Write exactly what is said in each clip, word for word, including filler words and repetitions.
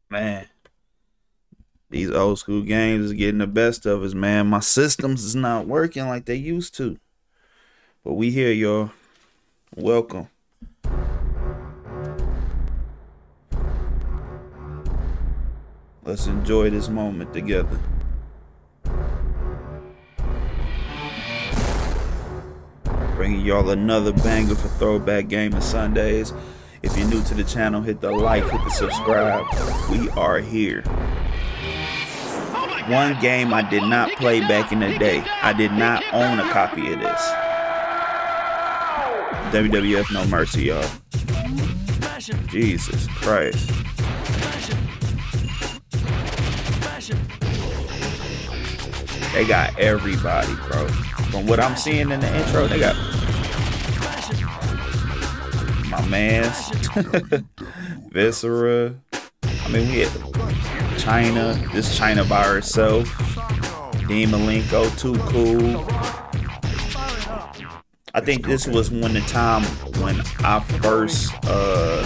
Man, these old school games is getting the best of us, man. My systems is not working like they used to. But we here, y'all. Welcome. Let's enjoy this moment together. Bringing y'all another banger for Throwback Gaming Sundays. If you're new to the channel, hit the like, hit the subscribe. We are here. One game I did not play back in the day. I did not own a copy of this. W W F No Mercy, y'all. Jesus Christ. They got everybody, bro. From what I'm seeing in the intro, they got my man's Viscera. I mean, we had China. This China by herself. Dean Malenko, too cool. I think this was when the time when I first, uh,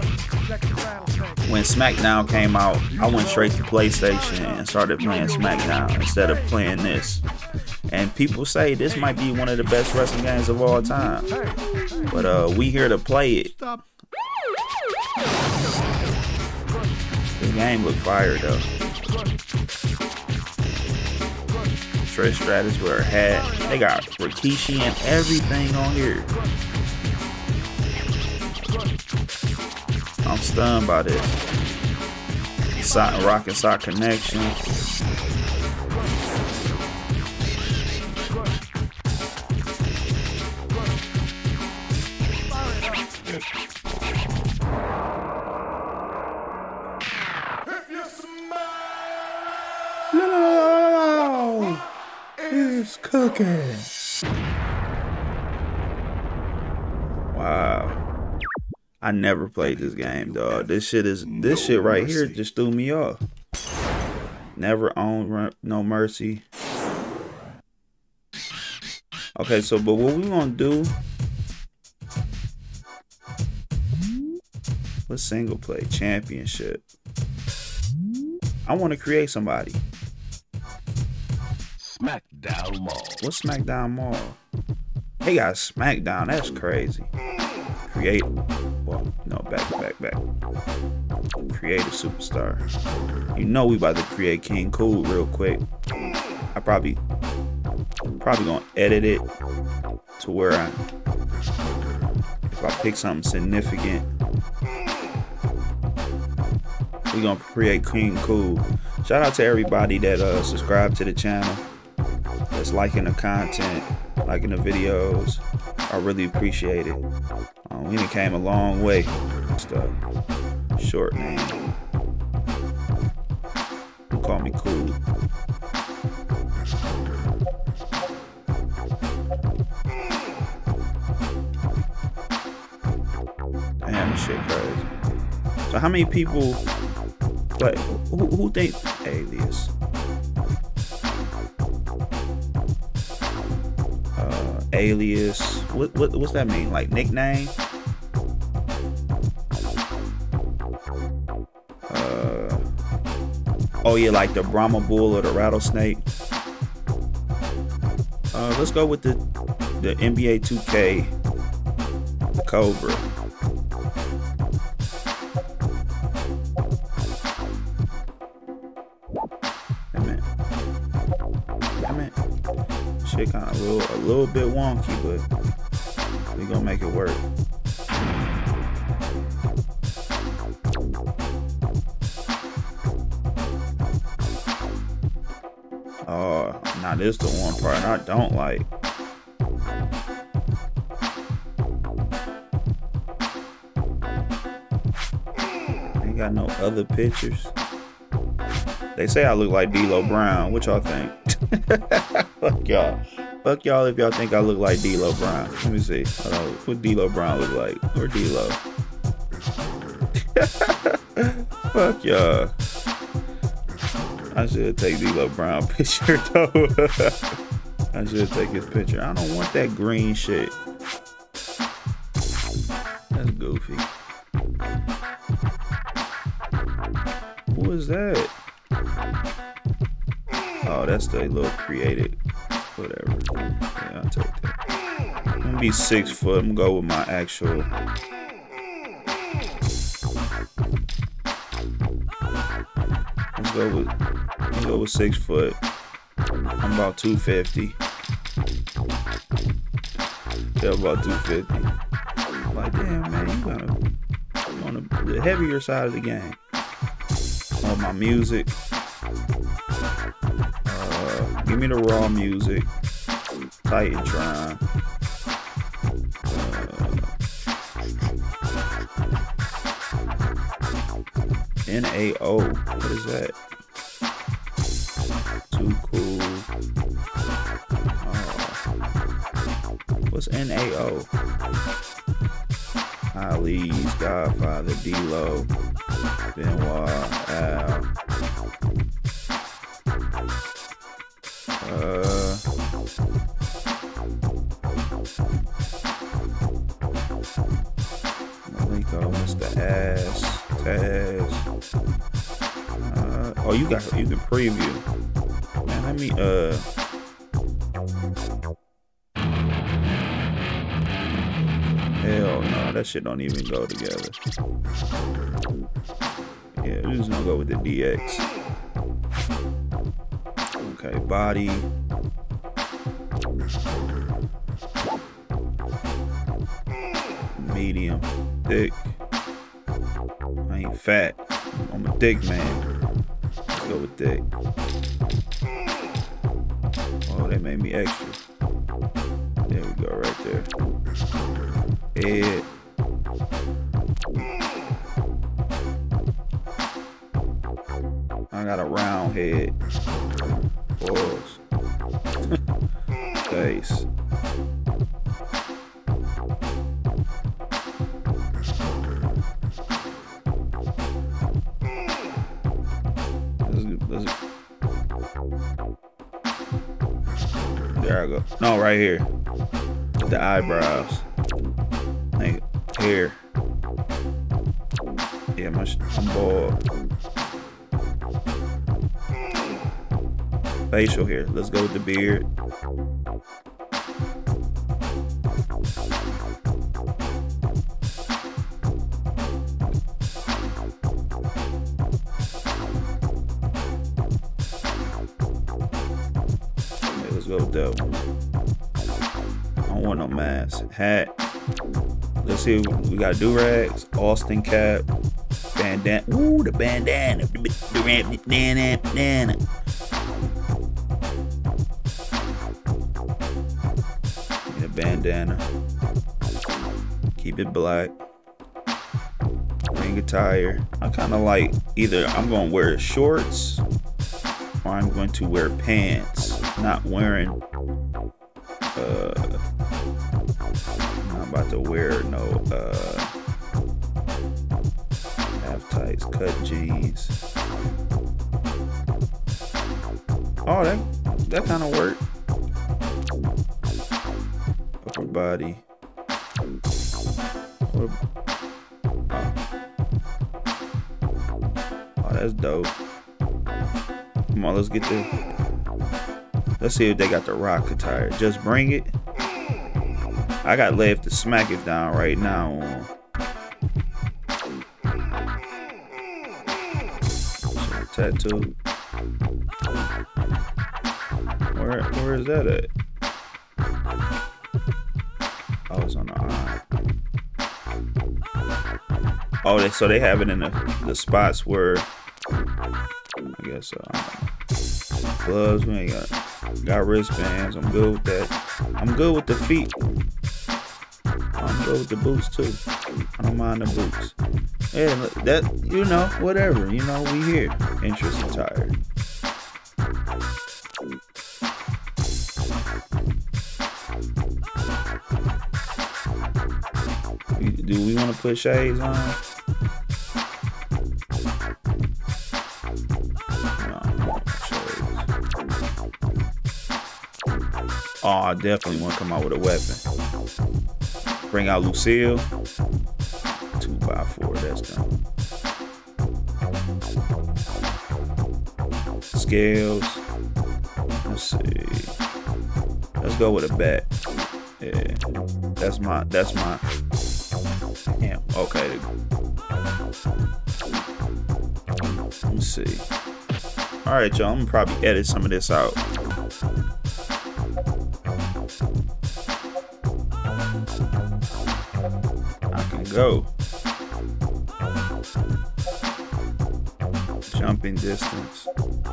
when SmackDown came out, I went straight to PlayStation and started playing SmackDown instead of playing this. And people say this might be one of the best wrestling games of all time. But uh, we here to play it. This game look fire though. Trish Stratus with her hat. They got Rikishi and everything on here. I'm stunned by this. Sock, Rock and Sock Connection. No, it's cooking. Wow. I never played this game, dog. This shit is this shit right here just threw me off. Never owned No Mercy. Okay, so but what we gonna do? Let's single play championship. I want to create somebody. SmackDown Mall. What's SmackDown Mall? They got SmackDown. That's crazy. Create. Well, no, back, back, back. Create a superstar. You know we about to create King Cool real quick. I probably, probably gonna edit it to where I, if I pick something significant, we gonna create King Cool. Shout out to everybody that uh, subscribed to the channel, that's liking the content, liking the videos. I really appreciate it. Um, we done came a long way. Stuff. Short name. Don't call me Cool. Damn, this shit crazy. So how many people? Like, who, who think alias? Uh, alias. What what what's that mean? Like nickname? Uh. Oh yeah, like the Brahma Bull or the Rattlesnake. Uh, let's go with the the N B A two K Cobra. Shit kind of a little, a little bit wonky, but we gonna make it work. Oh, now this the one part I don't like. Ain't got no other pictures. They say I look like D'Lo Brown. What y'all think? Fuck y'all. Fuck y'all if y'all think I look like D'Lo Brown. Let me see. Uh, what D'Lo Brown look like? Or D'Lo? Fuck y'all. I should take D'Lo Brown picture though. I should take his picture. I don't want that green shit. That's goofy. Who is that? Oh, that's the little created. Whatever. Yeah, I'll take that. I'm gonna be six foot. I'm gonna go with my actual. Let's go with. Let's go with six foot. I'm about two fifty. Yeah, about two fifty. Like, damn, man, you gotta on the, the heavier side of the game. On my music. Uh, give me the raw music. Titantron. Uh, N A O. What is that? Too cool. Oh. What's N A O? Ali's Godfather, D-Lo, Benoit, Al. Uh, Malenko, Mister Ass, Taz. Uh, oh, you got you can preview. Man, let me uh. Hell no, that shit don't even go together. Yeah, we're just gonna go with the D X. Okay, body. Medium. Thick. I ain't fat. I'm a thick man. Let's go with thick. Oh, they made me extra. There we go, right there. Head. I got a round head. Pause. Face. Let's, let's, there I go. No, right here. The eyebrows. Like hair. Yeah, my, I'm bald. Facial hair. Let's go with the beard. Okay, let's go with that one. I don't want no mask. Hat. Let's see. We got do-rags, Austin cap, bandana. Ooh, the bandana. The bandana. The bandana. Keep it black. Ring attire. I kind of like either I'm going to wear shorts or I'm going to wear pants. Not wearing. Uh, I'm about to wear no uh, half tights, cut jeans. Oh, that that kind of worked. Upper body. Oh. Oh, that's dope. Come on, let's get the. Let's see if they got the rock attire. Just bring it. I got left to smack it down right now. Tattoo. Where where is that at? Oh, it's on the arm. Oh, they, so they have it in the, the spots where I guess uh, gloves. We ain't got got wristbands. I'm good with that. I'm good with the feet. I'm good with the boots too. I don't mind the boots. Yeah, that, you know, whatever. You know, we here. Interest attire. Do we want to put shades on? No, shades. Oh, I definitely want to come out with a weapon. Bring out Lucille. Two by four, that's done. Scales. Let's see. Let's go with a bat. Yeah, that's my. That's my. Damn. Okay. Let's see. All right, y'all. I'm gonna probably edit some of this out. I can go. Jumping distance.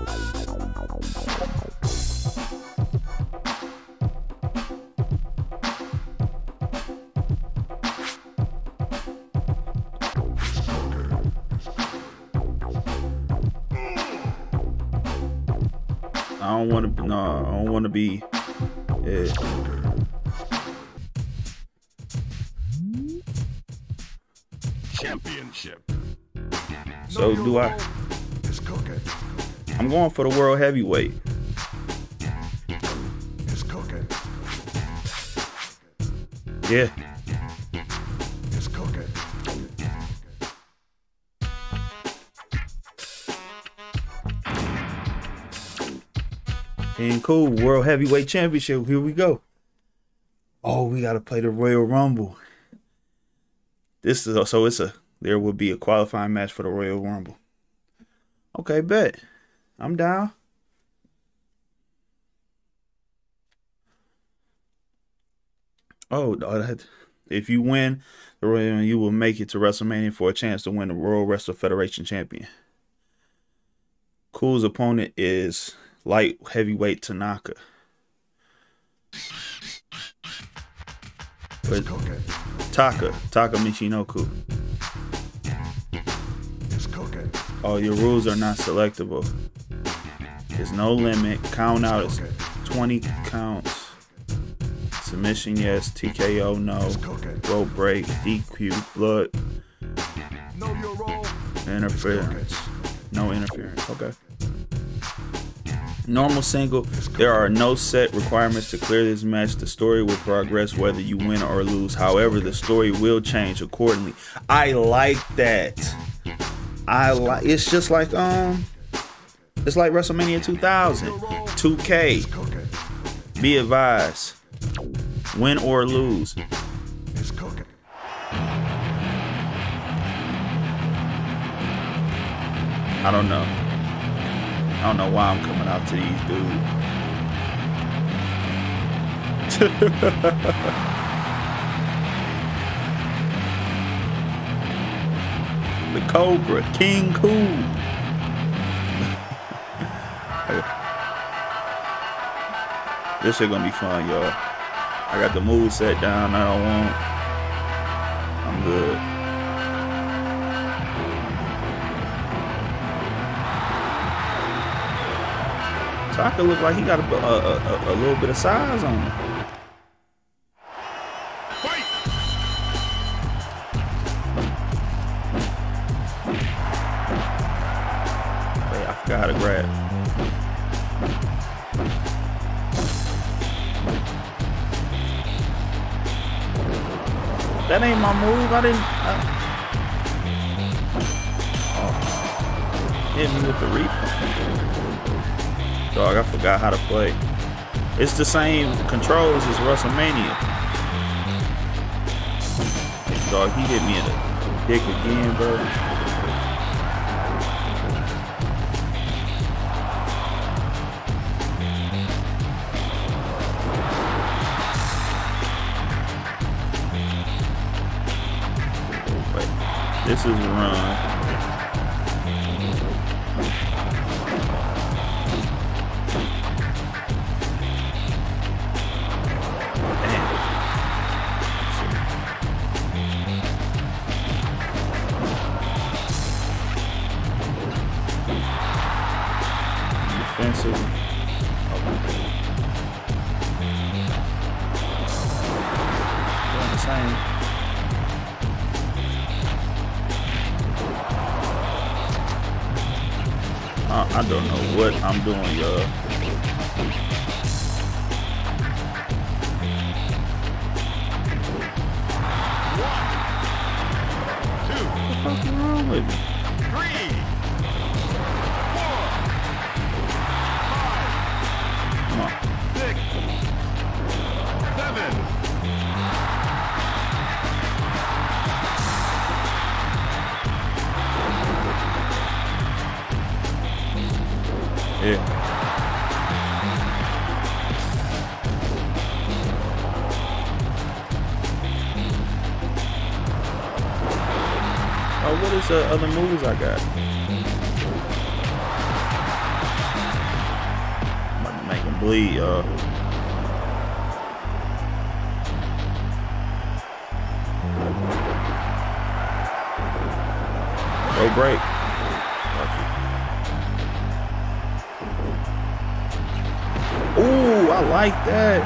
I don't want to. No, I don't want to be. Yeah. Championship. So do I. I'm going for the world heavyweight. It's cooking. Yeah. It's cooking. And cool, World Heavyweight Championship. Here we go. Oh, we gotta play the Royal Rumble. This is so it's a there will be a qualifying match for the Royal Rumble. Okay, bet. I'm down. Oh, if you win the Royal, you will make it to WrestleMania for a chance to win the World Wrestling Federation Champion. Cool's opponent is light heavyweight Tanaka. But Taka, Taka Michinoku. Oh, your rules are not selectable. There's no limit. Count out is twenty counts. Submission, yes. T K O, no. Rope break, D Q, blood. Interference. No interference. Okay. Normal single. There are no set requirements to clear this match. The story will progress whether you win or lose. However, the story will change accordingly. I like that. I like. It's just like um. It's like WrestleMania two thousand. two K. Be advised. Win or lose. I don't know. I don't know why I'm coming out to these dudes. The Cobra, King Cool. This shit gonna be fun, y'all. I got the move set down. I don't want. I'm good. Taka look like he got a, a, a, a little bit of size on him. Wait, I forgot how to grab. That ain't my move. I didn't. I, oh, hit me with the reaper. Dog, I forgot how to play. It's the same controls as WrestleMania. Dog, he hit me in the dick again, bro. Wait, this is a run. Defensive. Okay. Doing the same. I, I don't know what I'm doing, y'all. What the fuck is wrong with me? Three. Come on. Six. Seven. Yeah. Oh, what is the other moves I got? I'm about to make him bleed, y'all. Go break. Ooh, I like that.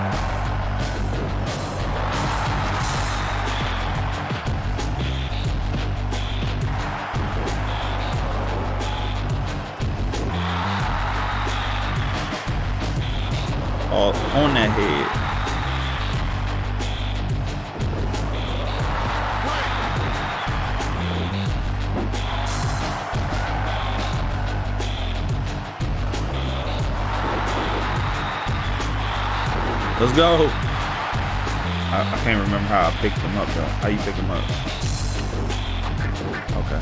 Oh, on that head. Let's go. I, I can't remember how I picked him up though. How you pick him up? Okay.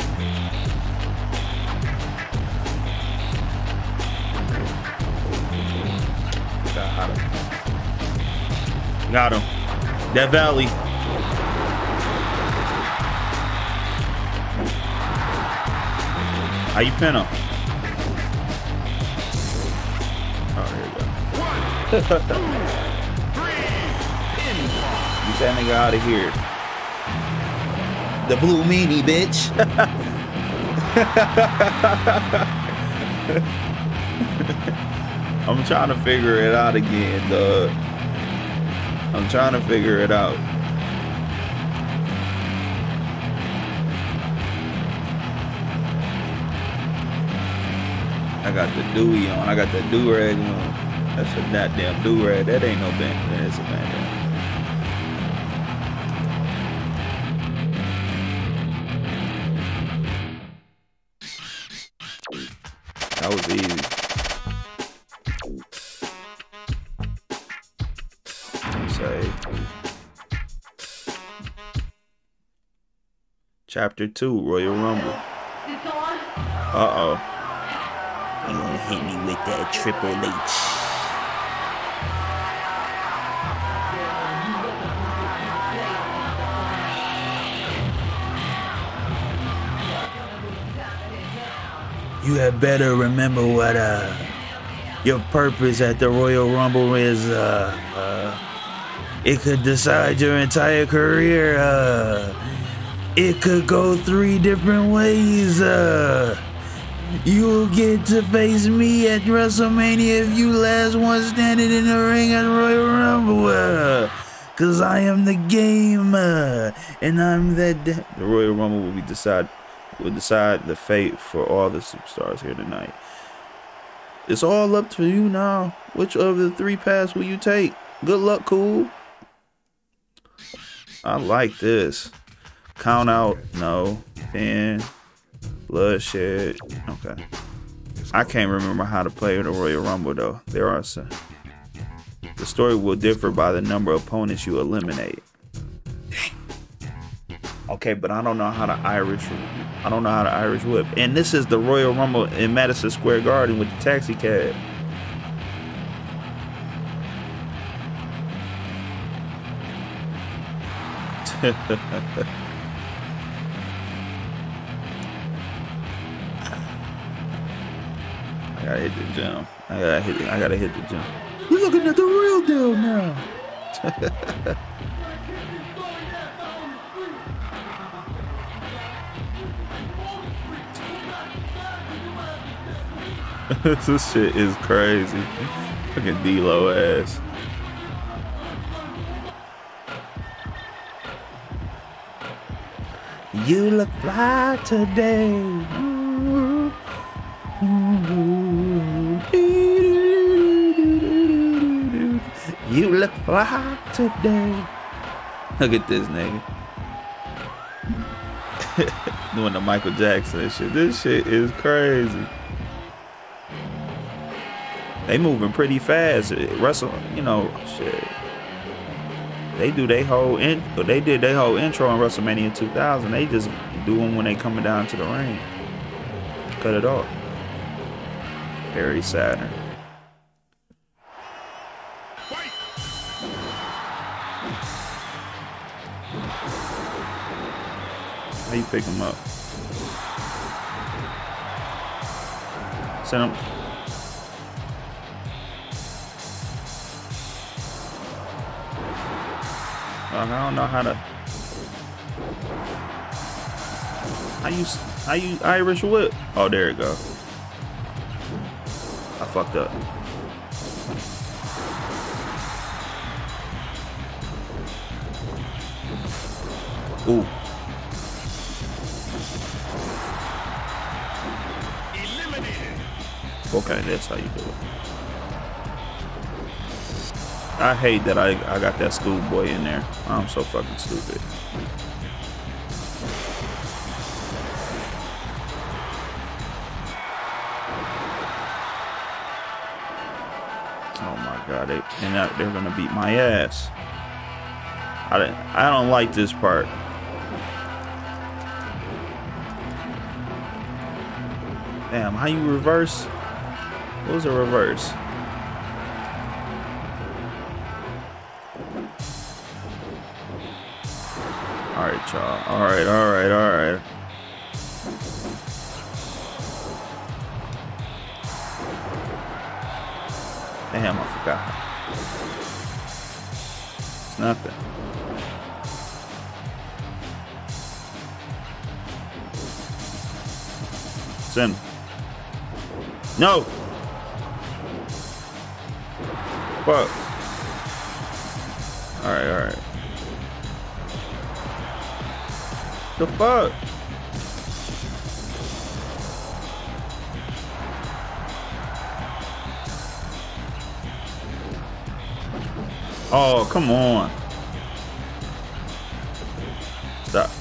Got him. Got him. That valley. How you pin him? Oh, here you go. Get that nigga out of here. The blue meanie, bitch. I'm trying to figure it out again, dog. I'm trying to figure it out. I got the dewy on. I got the do-rag on. That's a goddamn do-rag. That ain't no bandana. That's a bandana. That was easy. Say. Chapter two, Royal Rumble. Uh-oh. You gonna hit me with that Triple H. You had better remember what uh your purpose at the Royal Rumble is. Uh, uh, it could decide your entire career. Uh, it could go three different ways. Uh, you'll get to face me at WrestleMania if you last one standing in the ring at Royal Rumble. Uh, Cause I am the game, uh, and I'm that. The Royal Rumble will be decide. will decide the fate for all the superstars here tonight. It's all up to you now. Which of the three paths will you take? Good luck, cool. I like this. Count out, no. Pin. Bloodshed. Okay. I can't remember how to play the Royal Rumble though. There are some. The story will differ by the number of opponents you eliminate. Okay, but I don't know how to Irish. I don't know how to Irish whip. And this is the Royal Rumble in Madison Square Garden with the taxi cab. I gotta hit the gym. I gotta hit. I gotta hit the gym. You're looking at the real deal now. This shit is crazy. Fucking D-Lo ass. You look fly today. You look fly today. Look at this nigga. Doing the Michael Jackson and shit. This shit is crazy. They moving pretty fast. Wrestle, you know, shit. They do they whole in. They did their whole intro in WrestleMania two thousand. They just do them when they coming down to the ring. Cut it off. Very Saturn. How you pick him up? Send him. I don't know how to. How you? How you Irish whip? Oh, there it go. I fucked up. Ooh. Okay, that's how you do it. I hate that I, I got that schoolboy in there. I'm so fucking stupid. Oh my god, they, and that, they're gonna beat my ass. I, I don't like this part. Damn, how you reverse? What was a reverse? Alright, y'all. Alright, alright, alright. Damn, I forgot. It's nothing. Send. No! Fuck. Alright, alright. The fuck? Oh, come on. Stop.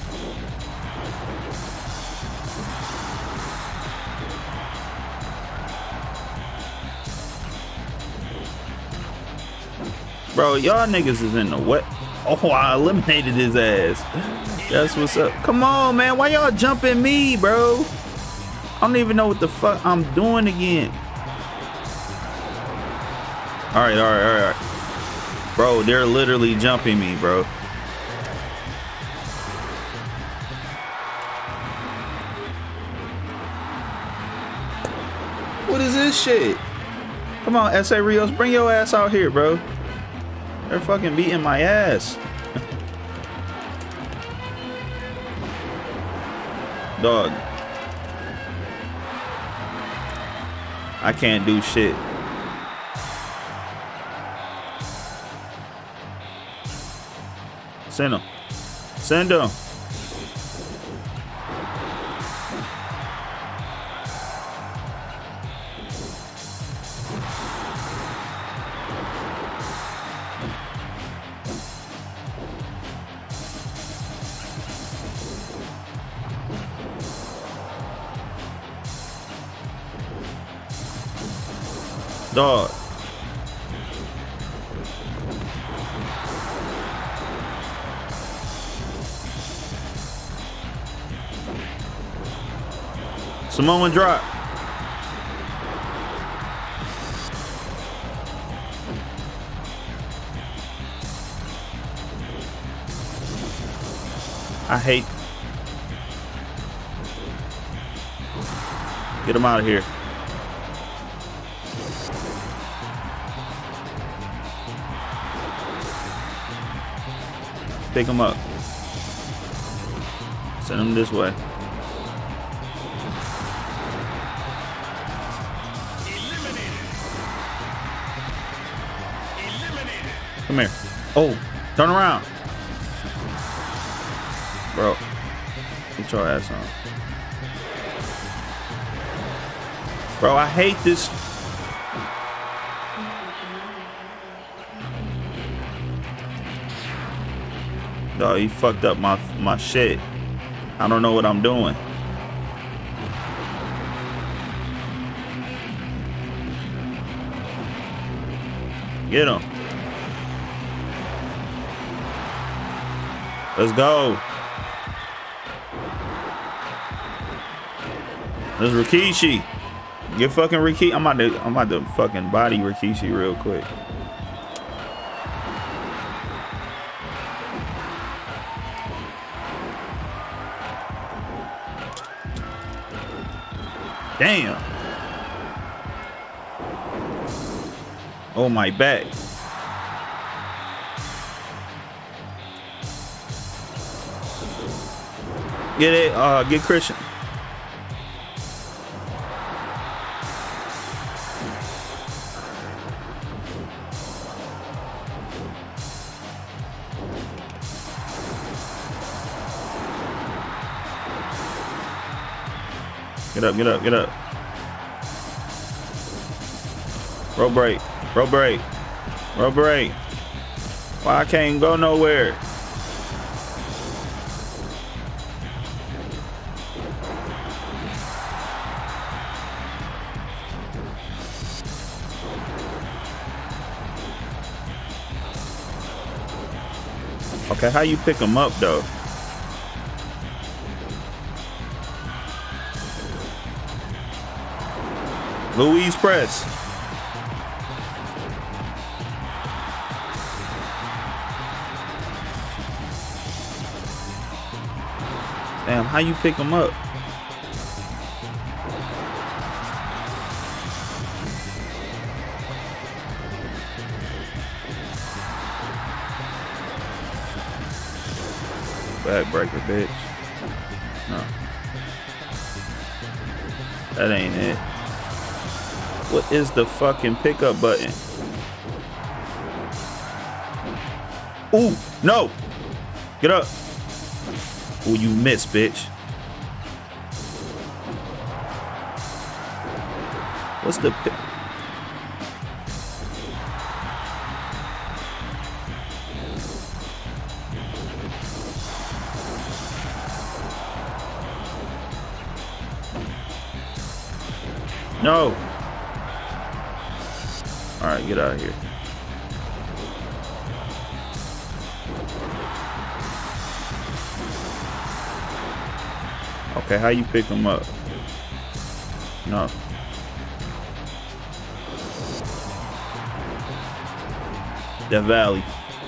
Bro, y'all niggas is in the wet. Oh, I eliminated his ass. That's what's up. Come on, man. Why y'all jumping me, bro? I don't even know what the fuck I'm doing again. All right, all right, all right. Bro, they're literally jumping me, bro. What is this shit? Come on, S A Rios, bring your ass out here, bro. They're fucking beating my ass. Dog. I can't do shit. Send him. Send him. Dog. Samoan drop. I hate. Get him out of here. Pick him up. Send him this way. Come here. Oh, turn around. Bro, get your ass on. Bro, I hate this. Dog, you fucked up my my shit. I don't know what I'm doing. Get him. Let's go. There's Rikishi. Get fucking Rikishi. I'm about to I'm about to fucking body Rikishi real quick. Damn. Oh, my back. Get it. Uh, get Christian. Get up, get up, get up. Rope break, rope break, rope break. Why I can't go nowhere? Okay, how you pick them up though? Louise press. Damn, how you pick them up? Backbreaker, bitch. No. That ain't it. What is the fucking pickup button? Ooh, no. Get up. Ooh, you missed, bitch. What's the pick? No. All right, get out of here. Okay, how you pick them up? No. Death Valley.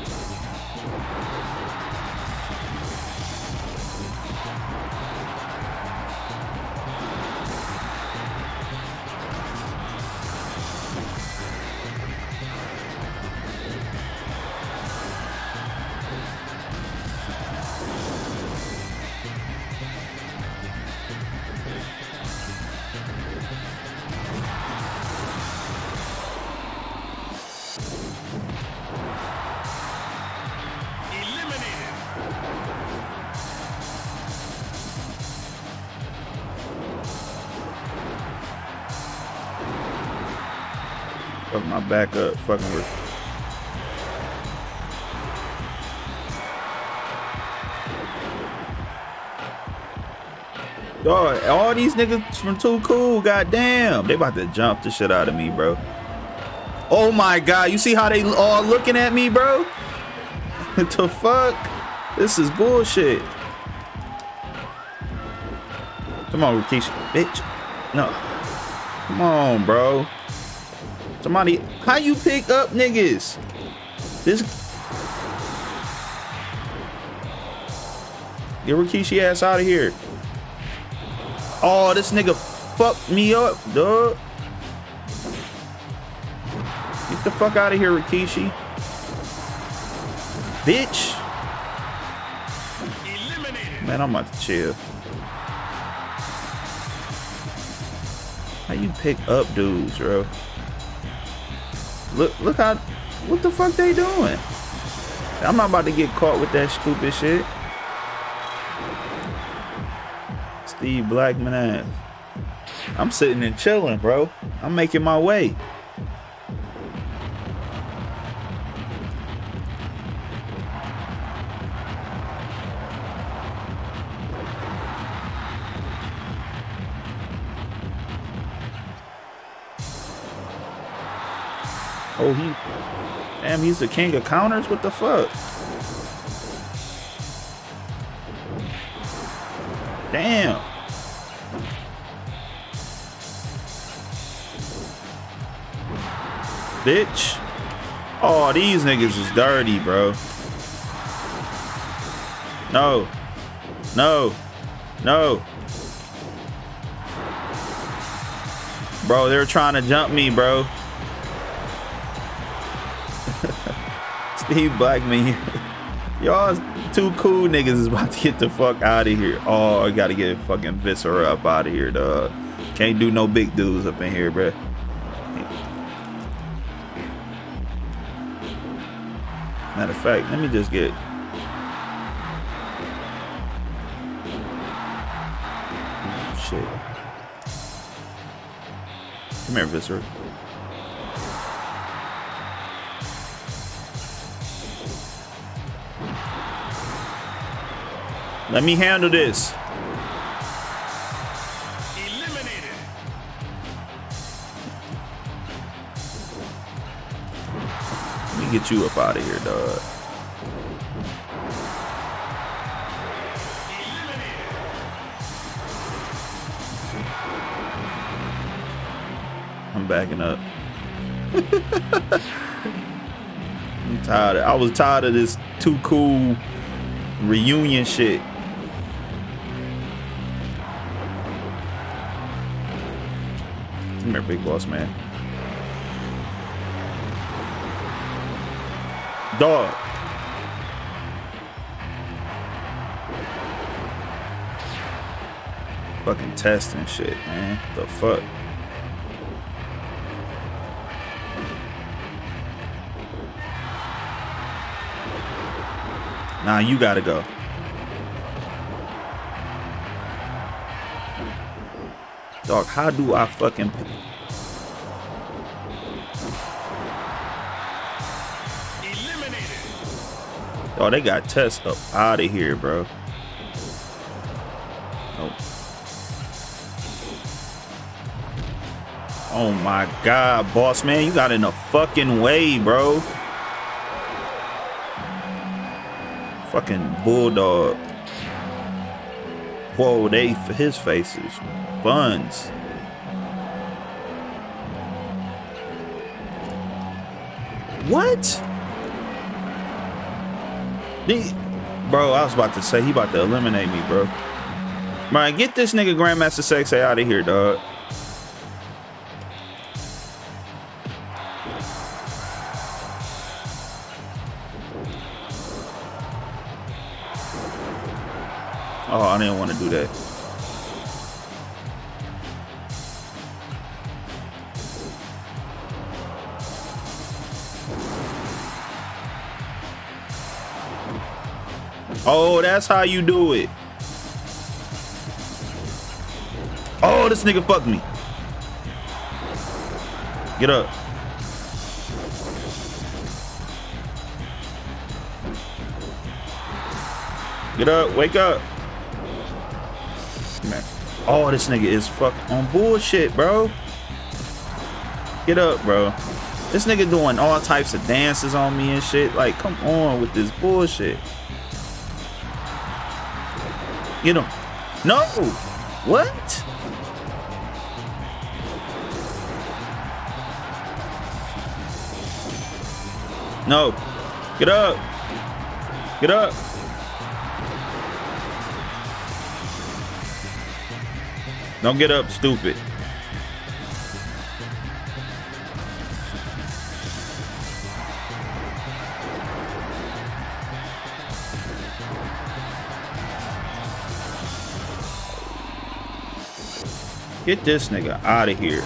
Fuck my back up, fucking with. Dog, all these niggas from Too Cool, goddamn. They about to jump the shit out of me, bro. Oh my god, you see how they all looking at me, bro? What the fuck? This is bullshit. Come on, Rikishi, bitch. No. Come on, bro. Somebody, how you pick up niggas? This. Get Rikishi ass out of here. Oh, this nigga fucked me up, dog. Get the fuck out of here, Rikishi. Bitch. Eliminated. Man, I'm about to chill. How you pick up dudes, bro? Look, look how, what the fuck they doing? I'm not about to get caught with that stupid shit. Steve Blackman ass. I'm sitting and chilling, bro. I'm making my way. Oh, he... Damn, he's the king of counters? What the fuck? Damn. Bitch. Oh, these niggas is dirty, bro. No. No. No. Bro, they're trying to jump me, bro. Steve Blackman. Y'all two cool niggas is about to get the fuck out of here. Oh, I gotta get fucking Viscera up out of here, dog. Can't do no big dudes up in here, bro. Matter of fact, let me just get... Oh, shit. Come here, Viscera. Let me handle this. Eliminated. Let me get you up out of here, dog. I'm backing up. I'm tired of, I was tired of this too cool reunion shit. Come here, big boss man. Dog. Fucking testing shit, man. The fuck? Nah, you gotta go. Dog, how do I fucking... Eliminated. Dog, they got Tess up out of here, bro. Oh. Oh my God, boss man, you got in the fucking way, bro. Fucking bulldog. Whoa, they his faces buns. What? The, bro, I was about to say he about to eliminate me, bro. Man, get this nigga Grandmaster Sexay out of here, dog. Oh, I didn't want to do that. Oh, that's how you do it. Oh, this nigga fucked me. Get up. Get up. Wake up. Man. Oh, this nigga is fuck on bullshit, bro. Get up, bro. This nigga doing all types of dances on me and shit. Like, come on with this bullshit. Get him. No. What? No. Get up. Get up. Don't get up, stupid. Get this nigga out of here.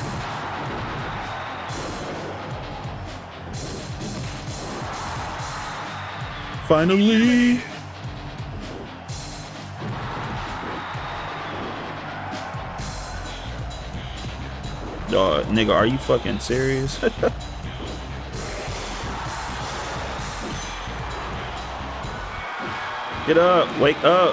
Finally. Dog, nigga, are you fucking serious? Get up, wake up.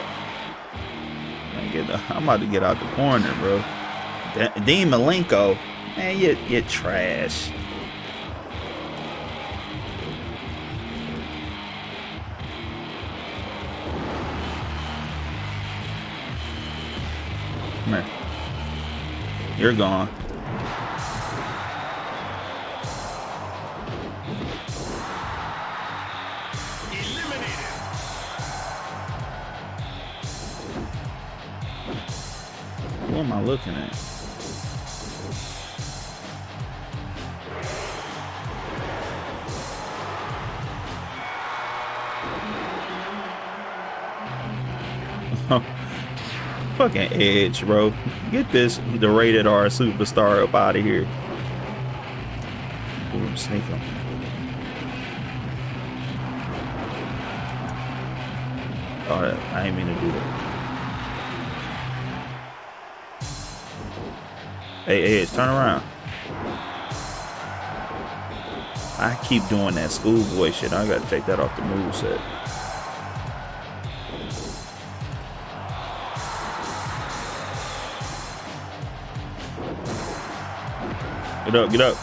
I'm about to get out the corner, bro. Dean Malenko, man, you you trash. Come here. You're gone. Eliminated. What am I looking at? Fucking Edge, bro. Get this the rated R superstar up out of here. Ooh, sneak him. Oh, I ain't mean to do that. Hey, Edge, turn around. I keep doing that schoolboy shit. I gotta take that off the moveset. Get up, get up.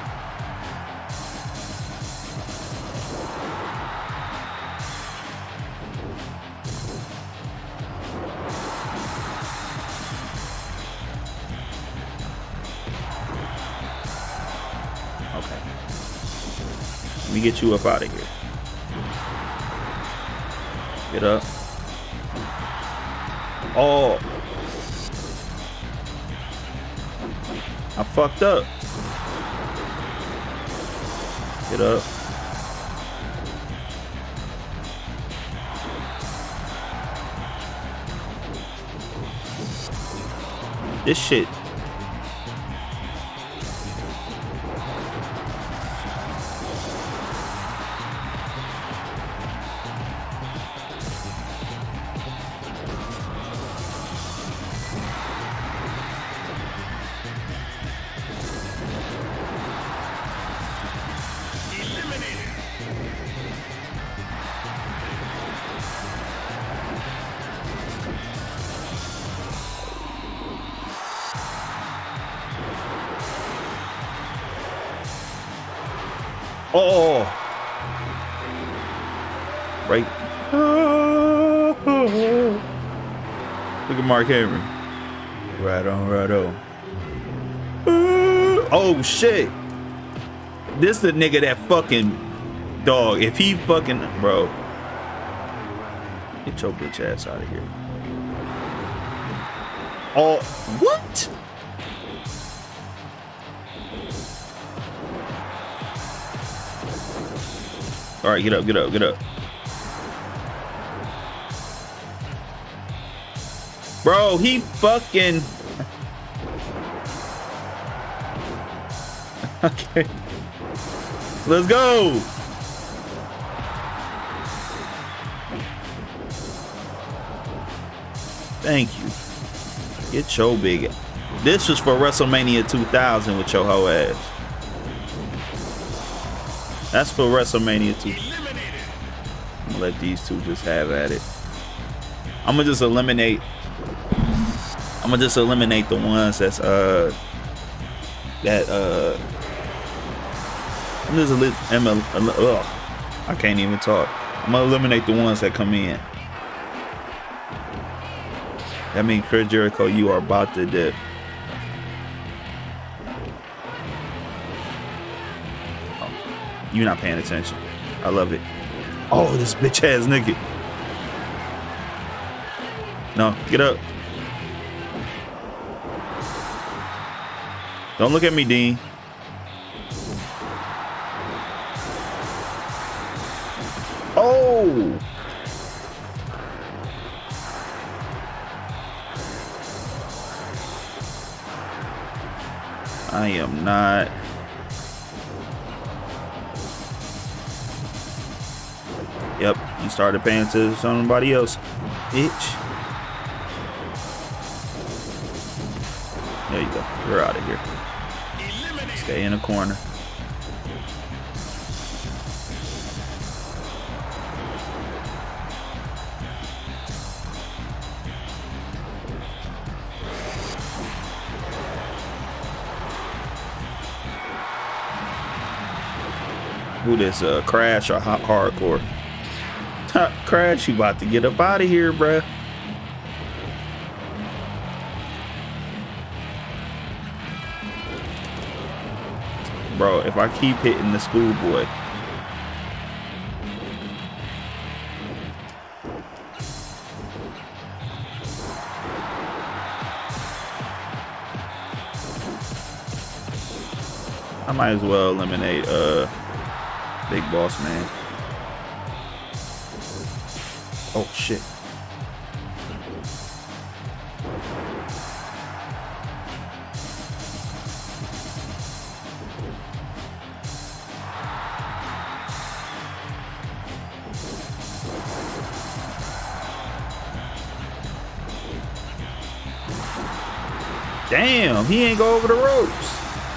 Okay. Let me get you up out of here. Get up. Oh. I fucked up. Get up. This shit. Oh, right. Look at Mark Henry. Right on, right on. Oh shit! This the nigga that fucking dog. If he fucking bro, get your bitch ass out of here. Oh, what? All right, get up, get up, get up. Bro, he fucking... Okay. Let's go. Thank you. Get your big... This was for WrestleMania two thousand with your hoe ass. That's for WrestleMania two. I'm gonna let these two just have at it. I'm gonna just eliminate. I'm gonna just eliminate the ones that's uh that uh. I'm just a I'm a, ugh, I can't even talk. I'm gonna eliminate the ones that come in. That means Chris Jericho, you are about to dip. You're not paying attention. I love it. Oh, this bitch ass nigga. No, get up. Don't look at me, Dean. Oh. I am not. Yep, you started paying attention to somebody else, bitch. There you go. You're out of here. Stay in the corner. Who this? Uh, Crash or hot Hardcore? Crash, you about to get up out of here, bruh. Bro, if I keep hitting the schoolboy. I might as well eliminate uh Big Boss Man. Oh shit. Damn, he ain't go over the ropes.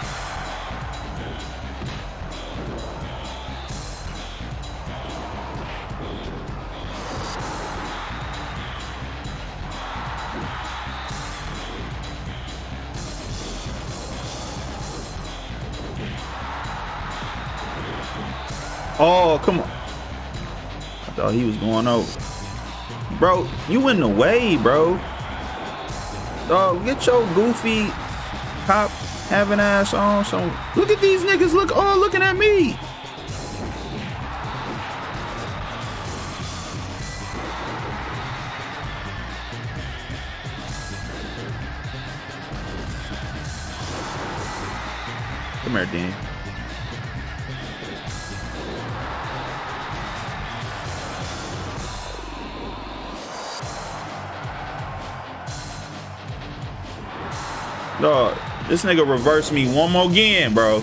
Oh, come on. I thought he was going over. Bro, you in the way, bro. Dog, get your goofy cop having ass on. So look at these niggas look all looking at me. Come here, Dean. Dog, this nigga reversed me one more again, bro.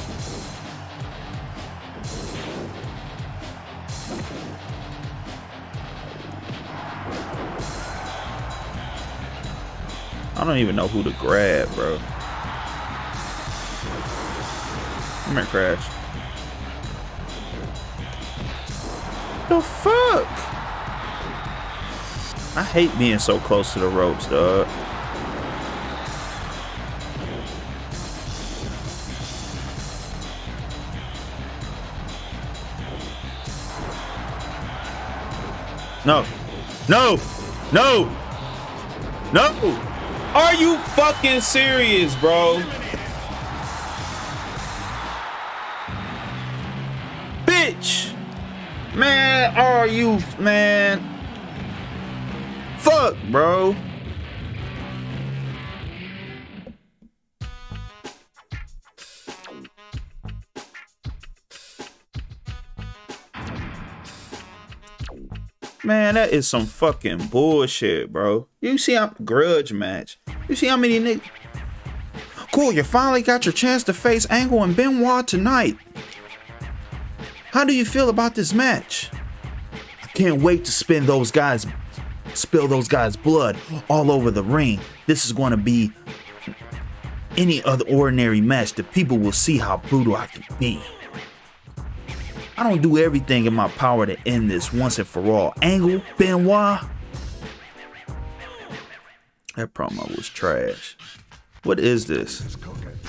I don't even know who to grab, bro. Come here, Crash. The fuck? I hate being so close to the ropes, dog. No, no, no, no. Are you fucking serious, bro? Bitch. Man, are you, man? Fuck, bro. Man, that is some fucking bullshit, bro. You see how grudge match. You see how many niggas. Cool, you finally got your chance to face Angle and Benoit tonight. How do you feel about this match? I can't wait to spin those guys, spill those guys' blood all over the ring. This is going to be any other ordinary match. The people will see how brutal I can be. I don't do everything in my power to end this once and for all. Angle, Benoit. That promo was trash. What is this?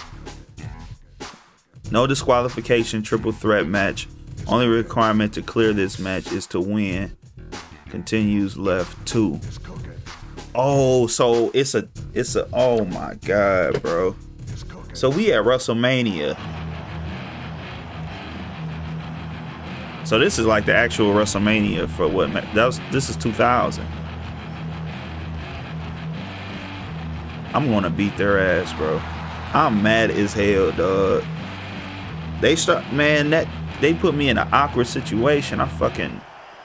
No disqualification, triple threat match. Only requirement to clear this match is to win. Continues left two. Oh, so it's a, it's a, oh my God, bro. So we at WrestleMania. So this is like the actual WrestleMania for what that was. This is two thousand. I'm gonna beat their ass, bro. I'm mad as hell, dog. They start, man. That they put me in an awkward situation. I fucking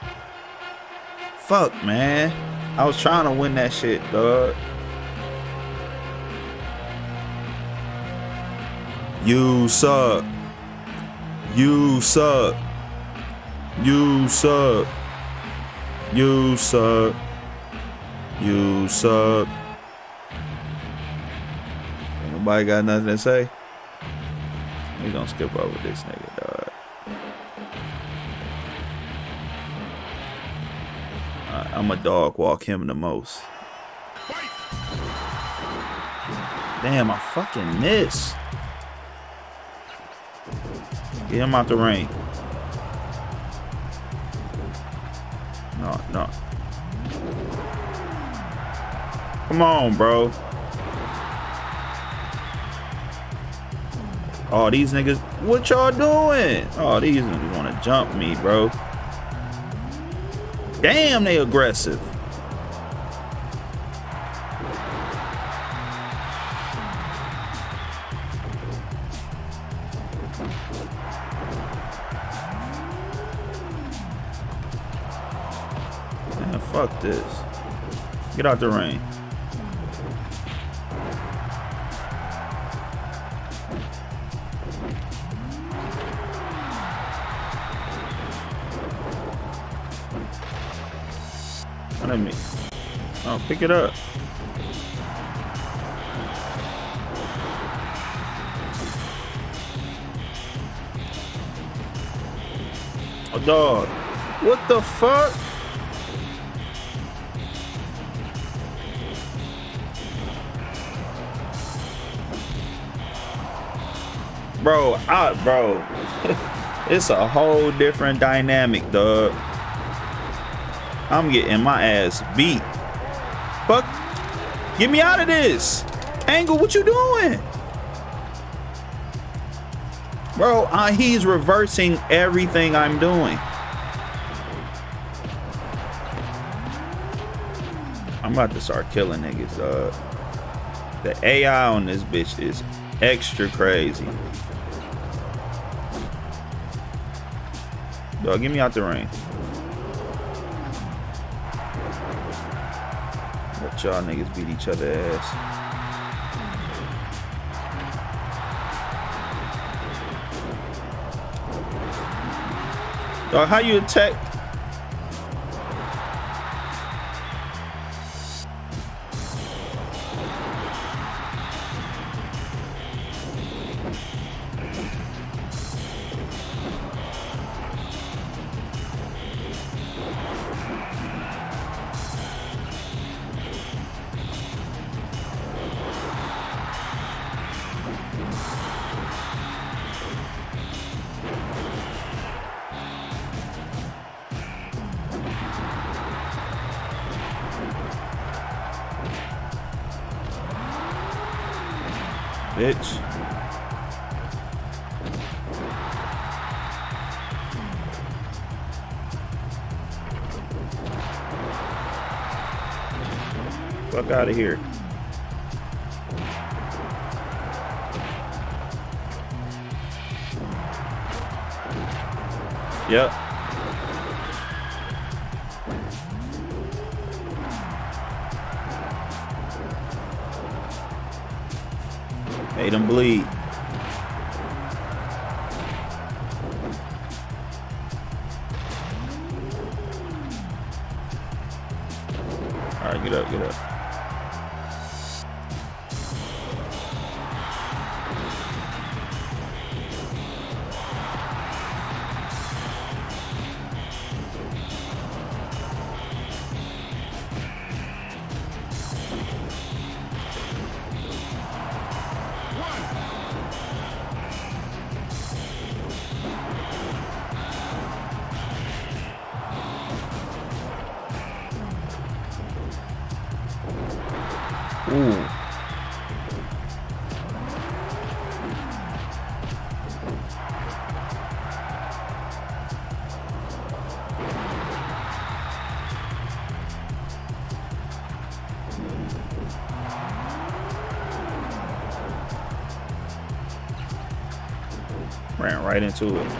fuck, man. I was trying to win that shit, dog. You suck. You suck. You suck. You suck. You suck. Ain't nobody got nothing to say. We gonna skip over this nigga, dog. Right, I'm a dog walk him the most. Damn, I fucking missed. Get him out the ring. No, no. Come on, bro. Oh, these niggas, what y'all doing? Oh, these niggas want to jump me, bro. Damn, they aggressive. Man, fuck this. Get out the ring. Let me. Oh, pick it up. Oh, dog. What the fuck? Bro, I, bro. It's a whole different dynamic, dog. I'm getting my ass beat. Fuck. Get me out of this. Angle, what you doing? Bro, uh, he's reversing everything I'm doing. I'm about to start killing niggas, dog. The A I on this bitch is extra crazy. Dog, get me out the ring. Let y'all niggas beat each other ass. Dog, how you attack? Bitch. Fuck out of here. Yep. Made him bleed. All right, get up, get up. Ooh. Ran right into it.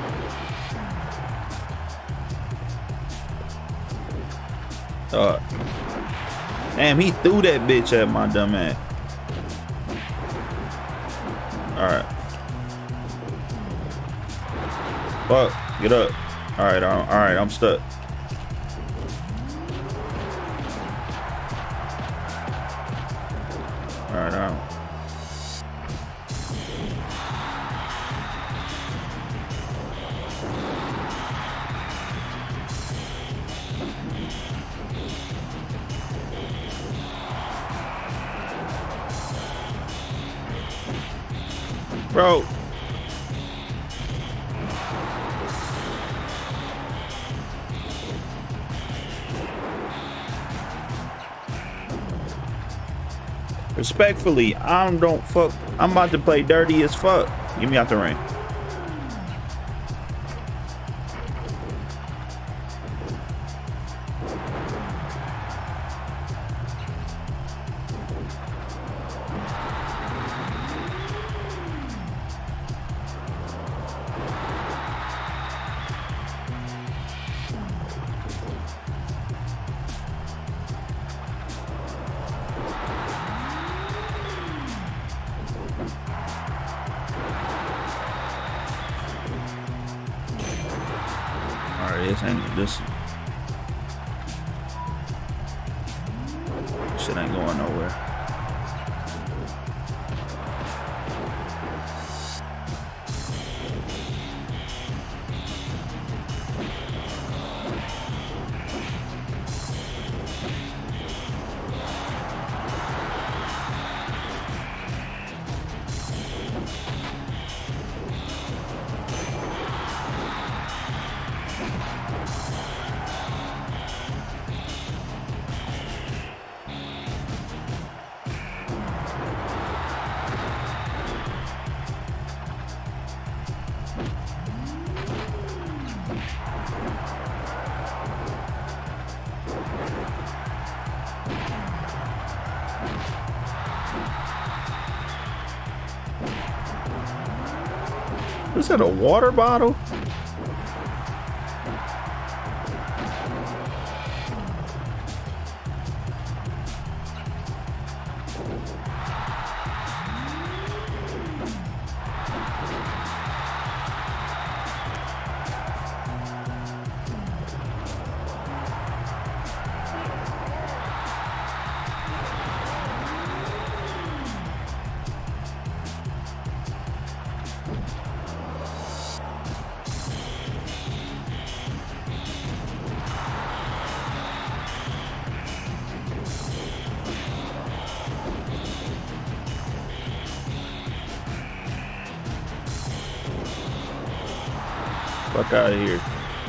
Uh, damn, he threw that bitch at my dumb ass. Alright. Fuck, get up. Alright, alright, I'm stuck. Alright, I'm. Bro. Respectfully, I don't fuck. I'm about to play dirty as fuck. Get me out the ring. This ain't this shit ain't going nowhere. Is that a water bottle? Fuck out of here.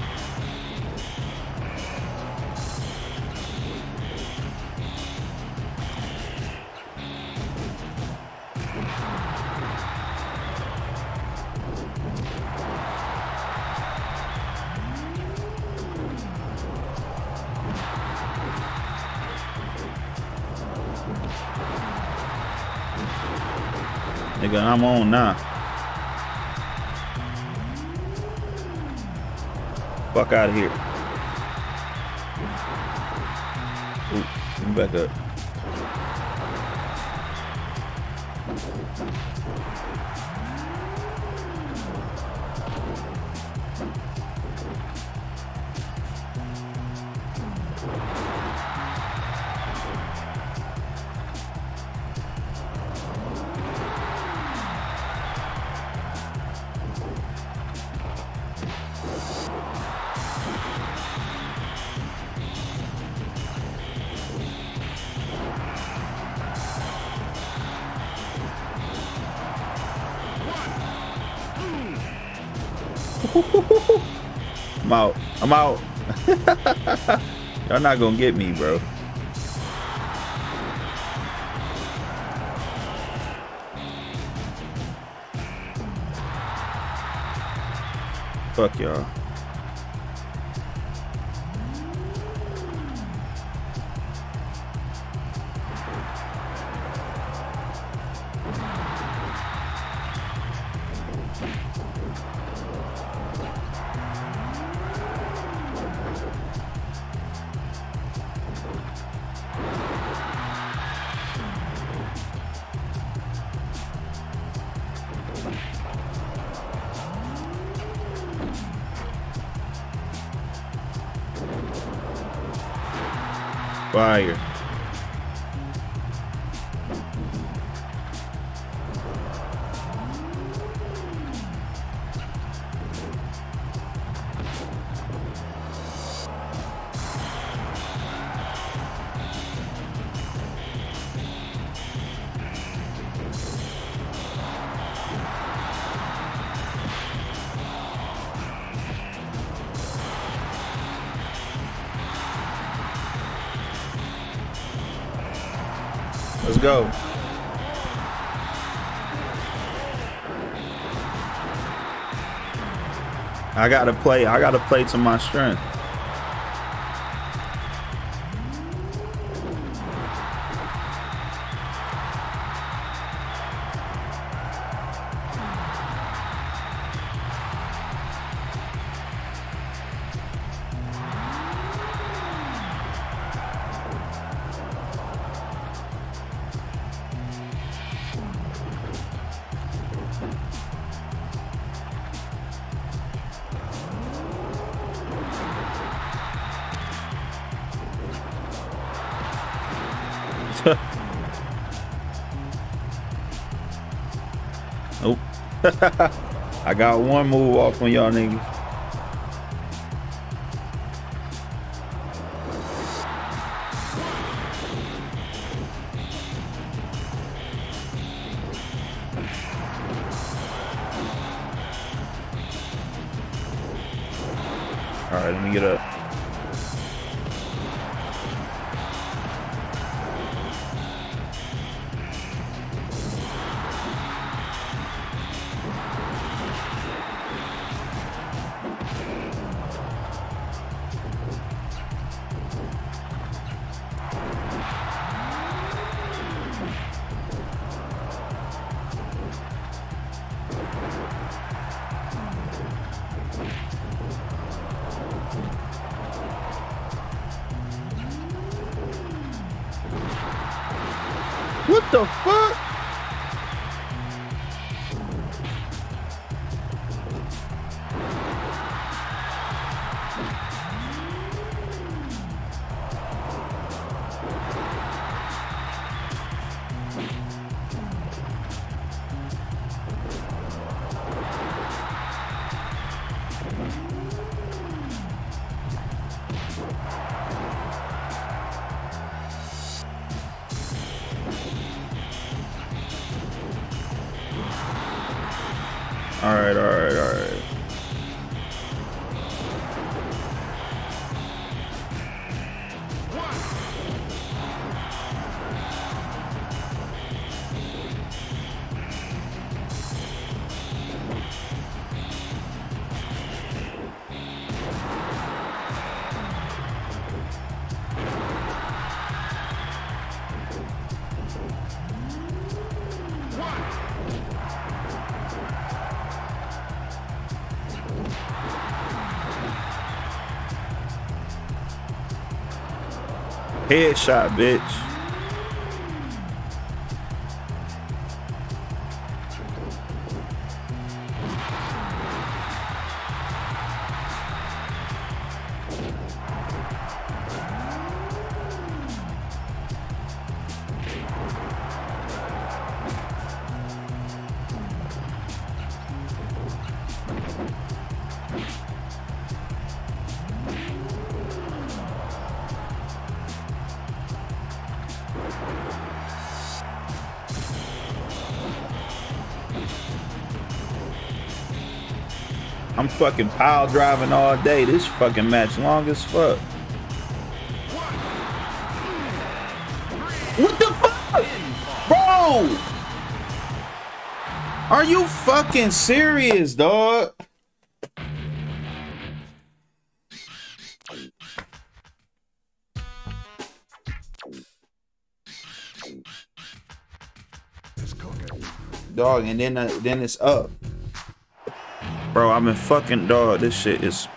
Nigga, I'm on now. Fuck out of here. Ooh, let me back up. I'm out. I'm out. Y'all not gonna get me, bro. Fuck y'all. Fire. Let's go. I gotta play. I gotta play to my strength. Nope. I got one move off on y'all niggas. All right, let me get up. What the fuck? All right, all right, all right. Headshot, bitch. I'm fucking pile driving all day. This fucking match long as fuck. What the fuck? Bro! Are you fucking serious, dog? Dog, and then uh, then it's up. Bro, I've been fucking dog. This shit is.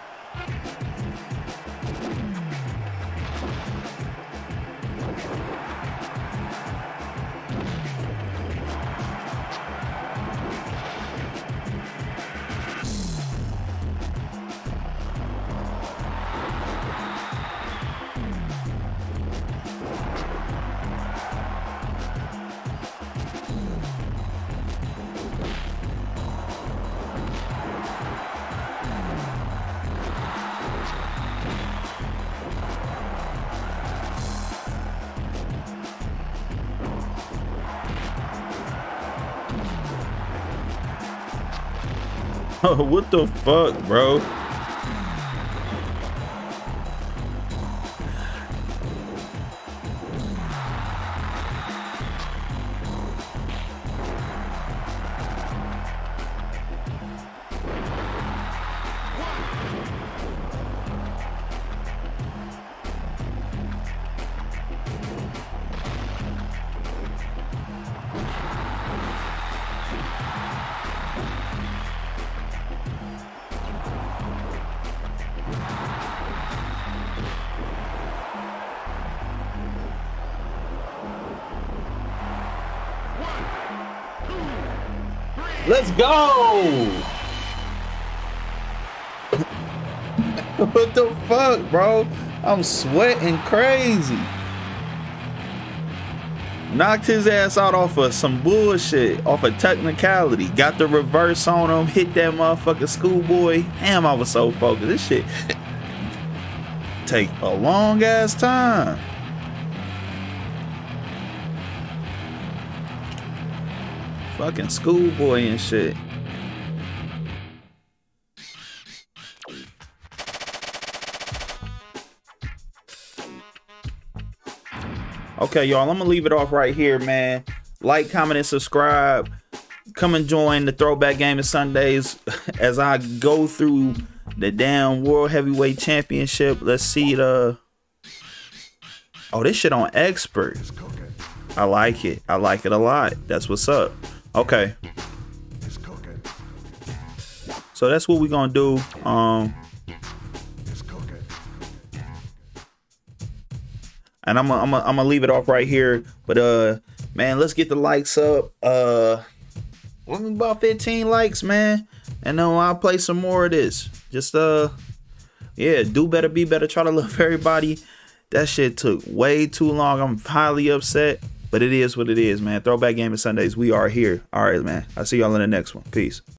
What the fuck, bro? Let's go. What the fuck, bro? I'm sweating crazy. Knocked his ass out off of some bullshit, off a technicality. Got the reverse on him, hit that motherfucking schoolboy. Damn, I was so focused. This shit take a long ass time. Fucking schoolboy and shit. Okay, y'all, I'm gonna leave it off right here, man. Like, comment, and subscribe. Come and join the Throwback Gaming Sundays as I go through the damn World Heavyweight Championship. Let's see the... Oh, this shit on expert. I like it. I like it a lot. That's what's up. Okay. So that's what we're gonna do. Um... And I'm gonna I'm I'm I'm leave it off right here. But uh, man, let's get the likes up. Uh, about fifteen likes, man. And then I'll play some more of this. Just uh, yeah, do better, be better. Try to love everybody. That shit took way too long. I'm highly upset, but it is what it is, man. Throwback Gaming Sundays. We are here. All right, man. I'll see y'all in the next one. Peace.